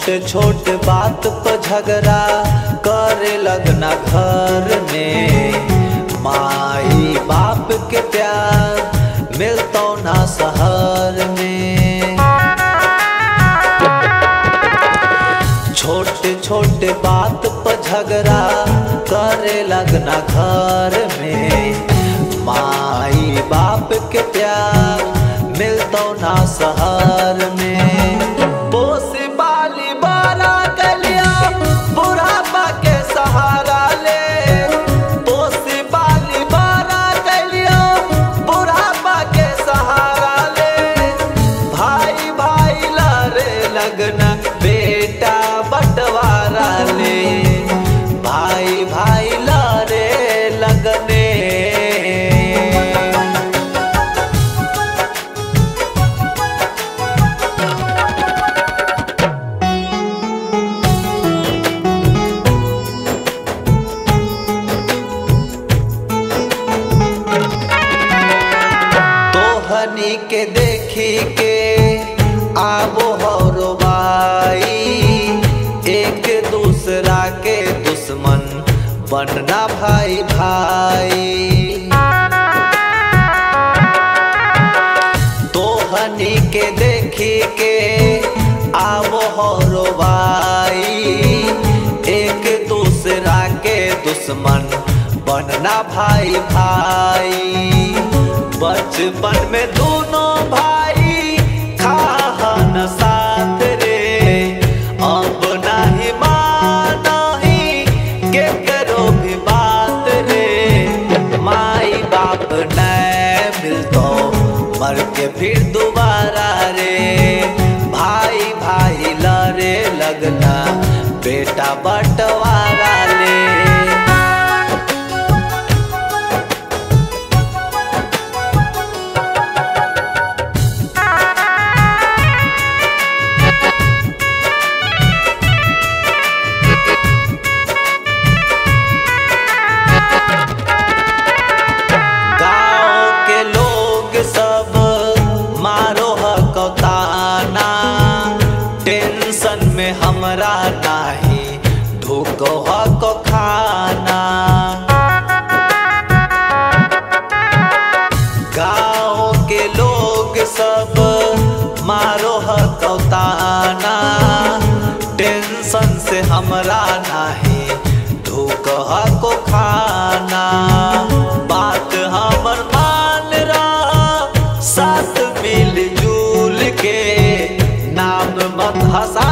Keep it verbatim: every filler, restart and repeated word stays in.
छोटे छोटे बात पर झगड़ा करे लगना घर में। माई बाप के प्यार मिलता ना शहर में। छोटे छोटे बात पर झगड़ा करे लगना घर में। माई बाप के प्यार मिलता ना शहर में। पोसी बाली बारा गलिया बुढ़ापा के सहारा ले। पोसी बाली बारा गलिया बुढ़ापा के सहारा ले। भाई भाई लड़े लगना बेटा बंटवारा ले। भाई भाई लड़े लगने। तोहनी के देखी के आबो हरो भाई। एक दूसरा के दुश्मन बनना भाई भाई। तोहनी के देखी के आबो हरो भाई। एक दूसरा के दुश्मन बनना भाई भाई। बचपन में दोनों भाई खाहन साथ रे। अब नहीं मानही के करो भी बात रे। माई बाप नहीं मिलतो मर के फिर दोबारा रे। भाई भाई लड़े लगना बेटा बंटवारा ले। टेंशन में हमरा नाही ढूको हको खाना। गाँव के लोग सब मारो हको ताना। टेंशन से हमरा नाही ढूको हको खाना। बात हमर मान रहा साथ मिल जुल के। नाम मत हंसा